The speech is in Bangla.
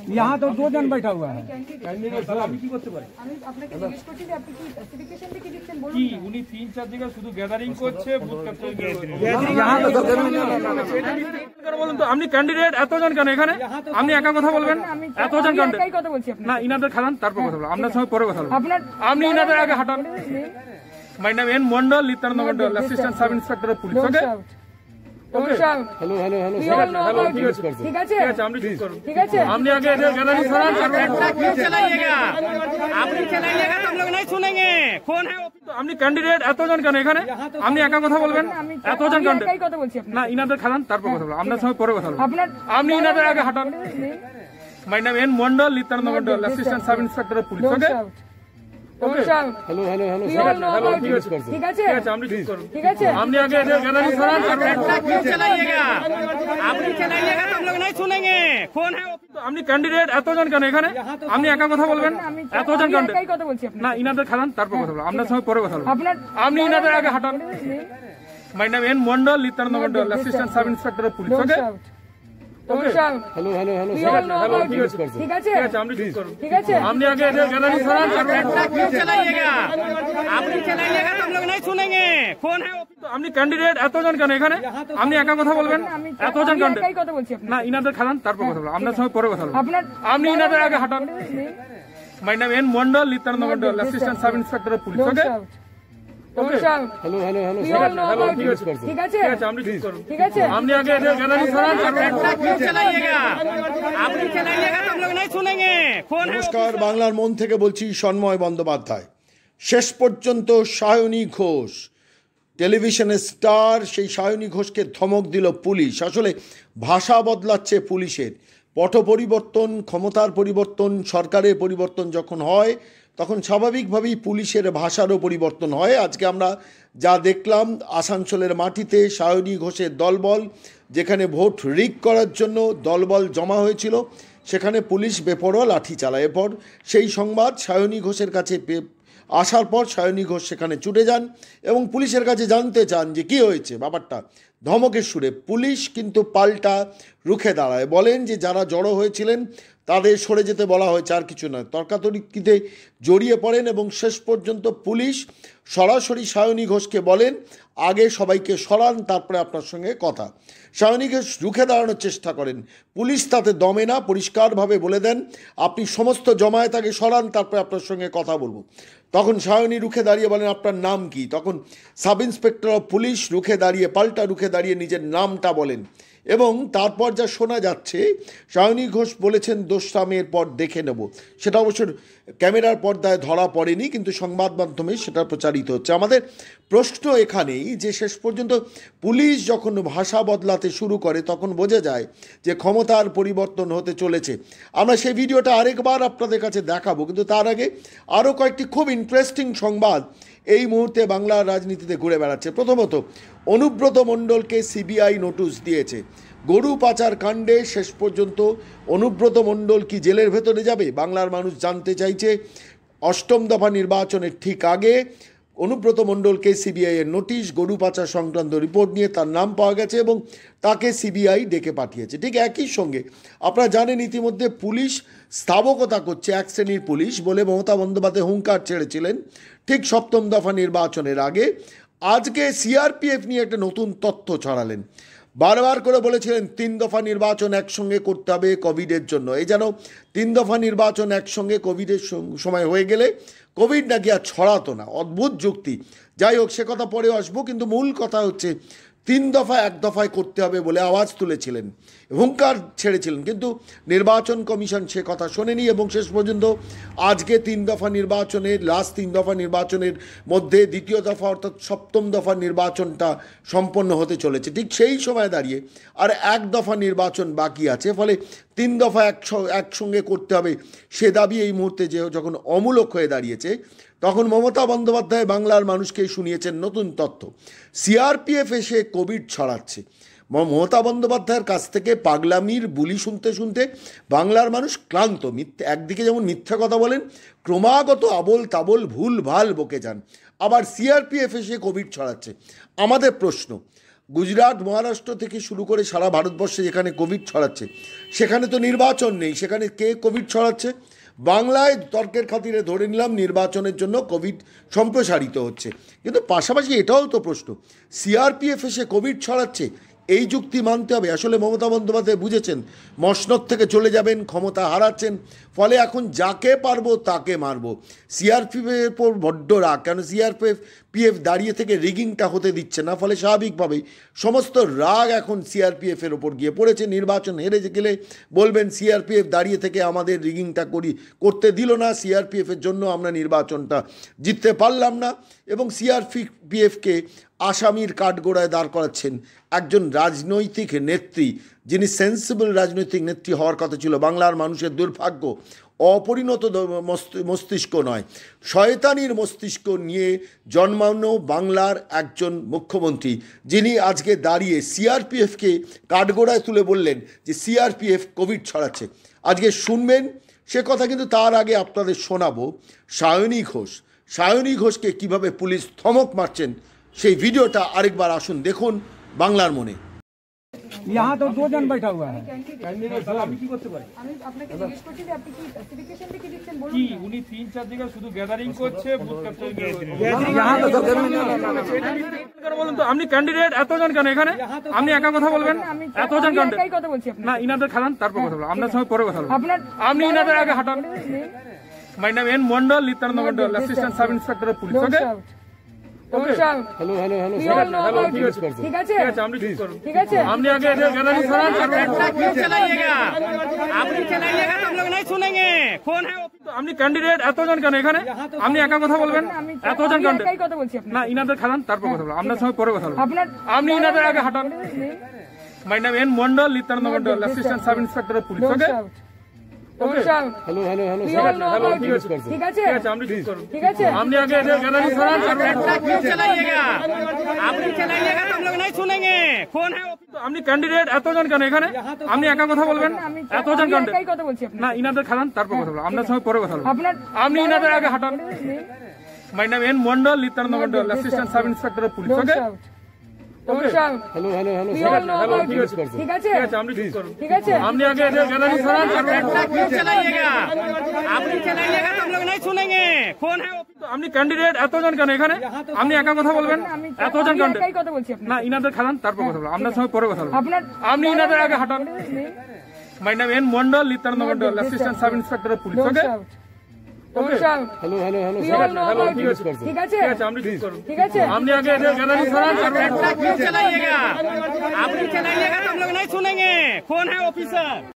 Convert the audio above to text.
यहाँ तो 2 जन बैठा हुआ है। উনি 3-4 জায়গায় শুধু গ্যাদারিং করছে, বুথ ক্যাপচার বলুন তো আপনি ক্যান্ডিডেট এতজন কেন এখানে? আপনি একা কথা বলবেন? এতজন ক্যান্ডিডেট না, ইনাদের খালান তারপর কথা বলবো, আপনার সঙ্গে পরে কথা বলবো। আপনি ইনাদের আগে হাঁটান। My name N Mondal, Nityananda Mondal, assistant sub inspector of police. Okay hello hello hello hello ठीक है আপনি ঠিক করুন। ঠিক আছে আপনি আগে এদের গ্যাদারিং করান, চলাইয়েগা আপনি চলাইয়েগা তো हम लोग नहीं सुनेंगे। कौन है আপনি ক্যান্ডিডেট এতজন কেন এখানে? আপনি একা কথা বলবেন? এতজন ক্যান্ডিডেট কথা বলছি না, ইনাদের খালান তারপর কথা বলবো, আপনার সঙ্গে পরে কথা বলবো। আপনি ইনাদের আগে হাঁটান। My name N Mondal, Nityananda Mondal, assistant sub inspector of police. Okay hello hello hello hello ठीक है আপনি ঠিক করুন। ঠিক আছে আপনি আগে এদের গ্যাদারিং করান, চলাইয়েগা আপনি চলাইয়েগা তো हम लोग नहीं सुनेंगे। कौन है আপনি ক্যান্ডিডেট এতজন কেন এখানে? আপনি একা কথা বলবেন? এতজন ক্যান্ডিডেট কথা বলছি না, ইনাদের খালান তারপর কথা বলবো, আপনার সঙ্গে পরে কথা বলবো। আপনি ইনাদের আগে হাঁটান। My name N Mondal, Nityananda Mondal, assistant sub inspector of police. Okay hello hello hello hello ठीक है আপনি ঠিক করুন। ঠিক আছে আপনি আগে এদের গ্যাদারিং করান, চলাইয়েগা আপনি চলাইয়েগা তো हम लोग नहीं सुनेंगे। कौन है আপনি ক্যান্ডিডেট এতজন কেন এখানে? আপনি একা কথা বলবেন? এতজন ক্যান্ডিডেট কথা বলছি না, ইনাদের খালান তারপর কথা বলবো, আপনার সঙ্গে পরে কথা বলবো। আপনি ইনাদের আগে হাঁটান। My name N Mondal, Nityananda Mondal, assistant sub inspector of police. Okay hello hello hello hello ठीक है আপনি ঠিক করুন। ঠিক আছে আপনি আগে এদের গ্যাদারিং করান, চলাইয়েগা আপনি চলাইয়েগা তো हम लोग नहीं सुनेंगे। कौन है নমস্কার, বাংলার মন থেকে বলছি সন্ময় বন্দ্যোপাধ্যায়। শেষ পর্যন্ত সায়নী ঘোষ, টেলিভিশনের স্টার, সেই সায়নী ঘোষকে ধমক দিল পুলিশ। আসলে ভাষা বদলাচ্ছে পুলিশের। পট পরিবর্তন, ক্ষমতার পরিবর্তন, সরকারের পরিবর্তন যখন হয় তখন স্বাভাবিকভাবেই পুলিশের ভাষারও পরিবর্তন হয়। আজকে আমরা যা দেখলাম আসানসোলের মাটিতে সায়নী ঘোষের দলবল, যেখানে ভোট রিগ করার জন্য দলবল জমা হয়েছিল, সেখানে পুলিশ বেপরোয়া লাঠি চালায়। এরপর সেই সংবাদ সায়নী ঘোষের কাছে আসার পর সায়নী ঘোষ সেখানে ছুটে যান এবং পুলিশের কাছে জানতে চান যে কী হয়েছে ব্যাপারটা। ধমকের সুরে পুলিশ কিন্তু পাল্টা রুখে দাঁড়ায়, বলেন যে যারা জড়ো হয়েছিলেন তাদের সরে যেতে বলা হয়েছে, আর কিছু নয়। তর্কাতর্কিতে জড়িয়ে পড়েন এবং শেষ পর্যন্ত পুলিশ সরাসরি সায়নী ঘোষকে বলেন আগে সবাইকে সরান, তারপরে আপনার সঙ্গে কথা। সায়নী ঘোষ রুখে দাঁড়ানোর চেষ্টা করেন, পুলিশ তাতে দমে না, পরিষ্কারভাবে বলে দেন আপনি সমস্ত জমায়েত আগে সরান, তারপরে আপনার সঙ্গে কথা বলবো। তখন সায়নী রুখে দাঁড়িয়ে বলেন আপনার নাম কি? তখন সাব ইন্সপেক্টর অফ পুলিশ রুখে দাঁড়িয়ে, পাল্টা রুখে দাঁড়িয়ে নিজের নামটা বলেন এবং তারপর যা শোনা যাচ্ছে সায়নী ঘোষ বলেছেন দোষটা আমি এরপর দেখে নেব। সেটা অবশ্য ক্যামেরার পর্দায় ধরা পড়েনি, কিন্তু সংবাদ মাধ্যমে সেটা প্রচারিত হচ্ছে। আমাদের প্রশ্ন এখানেই যে শেষ পর্যন্ত পুলিশ যখন ভাষা বদলাতে শুরু করে তখন বোঝা যায় যে ক্ষমতার পরিবর্তন হতে চলেছে। আমরা সেই ভিডিওটা আরেকবার আপনাদের কাছে দেখাবো, কিন্তু তার আগে আরও কয়েকটি খুব ইন্টারেস্টিং সংবাদ এই মুহূর্তে বাংলার রাজনীতিতে ঘুরে বেড়াচ্ছে। প্রথমত, অনুব্রত মণ্ডলকে সিবিআই নোটিশ দিয়েছে গরু পাচার কাণ্ডে। শেষ পর্যন্ত অনুব্রত মণ্ডল কি জেলের ভেতরে যাবে? বাংলার মানুষ জানতে চাইছে। অষ্টম দফা নির্বাচনের ঠিক আগে অনুব্রত মণ্ডলকে সিবিআই এর নোটিশ, গরু পাচার সংক্রান্ত রিপোর্ট নিয়ে তার নাম পাওয়া গেছে এবং তাকে সিবিআই ডেকে পাঠিয়েছে। ঠিক একই সঙ্গে আপনারা জানেন ইতিমধ্যে পুলিশ স্থাবকতা করছে, এক শ্রেণীর পুলিশ বলে মমতা বন্দ্যোপাধ্যায় হুঙ্কার ছেড়েছিলেন ঠিক সপ্তম দফা নির্বাচনের আগে। আজকে সিআরপিএফ নিয়ে একটা নতুন তথ্য ছড়ালেন। বারবার করে বলেছিলেন 3 দফা নির্বাচন একসঙ্গে করতে হবে কোভিডের জন্য। এই যেন 3 দফা নির্বাচন একসঙ্গে কোভিডের সময় হয়ে গেলে কোভিড নাকি আর ছড়াতো না। অদ্ভুত যুক্তি। যাই হোক, সে কথা পরে আসবো, কিন্তু মূল কথা হচ্ছে 3 দফা 1 দফায় করতে হবে বলে আওয়াজ তুলেছিলেন, হুঙ্কার ছেড়েছিলেন, কিন্তু নির্বাচন কমিশন সে কথা শোনেনি এবং শেষ পর্যন্ত আজকে 3 দফা নির্বাচনের লাস্ট 3 দফা নির্বাচনের মধ্যে দ্বিতীয় দফা অর্থাৎ সপ্তম দফা নির্বাচনটা সম্পন্ন হতে চলেছে। ঠিক সেই সময় দাঁড়িয়ে আর 1 দফা নির্বাচন বাকি আছে, ফলে 3 দফা একসঙ্গে করতে হবে সে দাবি এই মুহূর্তে যখন অমূলক হয়ে দাঁড়িয়েছে, তখন মমতা বন্দ্যোপাধ্যায় বাংলার মানুষকে শুনিয়েছেন নতুন তথ্য। সিআরপিএফ এসে কোভিড ছড়াচ্ছে। মমতা বন্দ্যোপাধ্যায়ের কাছ থেকে পাগলামির বুলি শুনতে শুনতে বাংলার মানুষ ক্লান্ত। একদিকে যেমন মিথ্যা কথা বলেন, ক্রমাগত আবোল তাবোল ভুল ভাল বকে যান, আবার সিআরপিএফ এসে কোভিড ছড়াচ্ছে। আমাদের প্রশ্ন, গুজরাট মহারাষ্ট্র থেকে শুরু করে সারা ভারতবর্ষে যেখানে কোভিড ছড়াচ্ছে সেখানে তো নির্বাচন নেই, সেখানে কে কোভিড ছড়াচ্ছে? বাংলায় তর্কের খাতিরে ধরে নিলাম নির্বাচনের জন্য কোভিড সম্প্রসারিত হচ্ছে, কিন্তু পাশাপাশি এটাও তো প্রশ্ন, সিআরপিএফ এসে কোভিড ছড়াচ্ছে, এই যুক্তি মানতে হবে। আসলে মমতা বন্দ্যোপাধ্যায় বুঝেছেন মসনদ থেকে চলে যাবেন, ক্ষমতা হারাচ্ছেন, ফলে এখন যাকে পারবো তাকে মারবো। সিআরপিএফের উপর বড্ড রাগ, কেন সিআরপিএফ দাঁড়িয়ে থেকে রিগিংটা হতে দিচ্ছে না, ফলে স্বাভাবিকভাবেই সমস্ত রাগ এখন সিআরপিএফের ওপর গিয়ে পড়েছে। নির্বাচন হেরে গেলে বলবেন সিআরপিএফ দাঁড়িয়ে থেকে আমাদের রিগিংটা করতে দিল না, সিআরপিএফের জন্য আমরা নির্বাচনটা জিততে পারলাম না, এবং সিআরপিএফকে আসামির কাঠগোড়ায় দাঁড় করাচ্ছেন একজন রাজনৈতিক নেত্রী, যিনি সেন্সিবল রাজনৈতিক নেত্রী হওয়ার কথা ছিল। বাংলার মানুষের দুর্ভাগ্য অপরিণত মস্তিষ্ক নয়, শয়তানির মস্তিষ্ক নিয়ে জন্মানো বাংলার একজন মুখ্যমন্ত্রী, যিনি আজকে দাঁড়িয়ে সিআরপিএফকে কাঠগোড়ায় তুলে বললেন যে সিআরপিএফ কোভিড ছড়াচ্ছে। আজকে শুনবেন সে কথা, কিন্তু তার আগে আপনাদের শোনাবো সায়নী ঘোষকে কিভাবে পুলিশ ধমক মারছেন, সেই ভিডিওটা আরেকবার আসুন দেখুন বাংলার মনে। यहाँ तो 2 जन बैठा हुआ है। আমি কি করতে পারি? আমি আপনাকে জিজ্ঞেস করছি যে আপনি কি স্পেসিফিকেশন কি দিচ্ছেন বলুন। কি উনি 3-4 জায়গায় শুধু গ্যাদারিং করছে, বুথ ক্যাপচার यहाँ तो বলুন তো আপনি ক্যান্ডিডেট এতজন কেন এখানে? আপনি একা কথা বলবেন? এতজন ক্যান্ডিডেট একাই কথা বলছি আপনার। না, ইনাদের খালান তারপর কথা বলবো, আপনার সঙ্গে পরে কথা বলবো। আপনার আপনি ইনাদের আগে হাঁটান। My name N Mondal, Nityananda Mondal, assistant sub inspector of police. Okay hello hello hello We all know about it. ঠিক আছে ঠিক আছে, আপনি চুপ করুন। ঠিক আছে আপনি আগে এদের গ্যাদারিং করান, चलाइएगा आपने चलाइएगा तो हम लोग नहीं सुनेंगे। कौन है वो? আপনি ক্যান্ডিডেট এতজন কেন এখানে? আপনি একা কথা বলবেন? এতজন একাই ক্যান্ডিডেট কথা বলছি আপনার। না, ইনাদের খালান তারপর কথা বলবো, আপনার সঙ্গে পরে কথা বলবো। আপনার আপনি ইনাদের আগে হাঁটান। My name N Mondal, Nityananda Mondal, assistant sub inspector of police. Okay hello hello hello We all know about it. ঠিক আছে ঠিক আছে, আপনি চুপ করুন। ঠিক আছে আপনি আগে এদের গ্যাদারিং করান। चलाइएगा आपने चलाइएगा तो हम लोग नहीं सुनेंगे। कौन है वो? আপনি ক্যান্ডিডেট এতজন কেন এখানে? আপনি একা কথা বলবেন? এতজন ক্যান্ডিডেট একাই কথা বলছি আপনার। না, ইনাদের খালান তারপর কথা বলবো, আপনার সঙ্গে পরে কথা বলবো। আপনার আপনি ইনাদের আগে হাঁটান। My name N Mondal, Nityananda Mondal, assistant sub inspector of police. Okay hello hello hello We all know about it. ঠিক আছে ঠিক আছে, আপনি চুপ করুন। ঠিক আছে আপনি আগে এদের গ্যাদারিং করান। चलाइएगा आपने चलाइएगा तो हम लोग नहीं सुनेंगे। कौन है वो? আপনি ক্যান্ডিডেট এতজন কেন এখানে? আপনি একা কথা বলবেন? এতজন ক্যান্ডিডেট একাই কথা বলছি আপনার। না, ইনাদের খালান তারপর কথা বলবো, আপনার সঙ্গে পরে কথা বলবো। আপনার আপনি ইনাদের আগে হাঁটান। My name N Mondal, Nityananda Mondal, assistant sub inspector of police. Okay hello hello hello We all know about it. ঠিক আছে ঠিক আছে, আপনি চুপ করুন। ঠিক আছে আপনি আগে এদের গ্যাদারিং করান। चलाइएगा आपने चलाइएगा तो हम लोग नहीं सुनेंगे। कौन है ऑफिसर?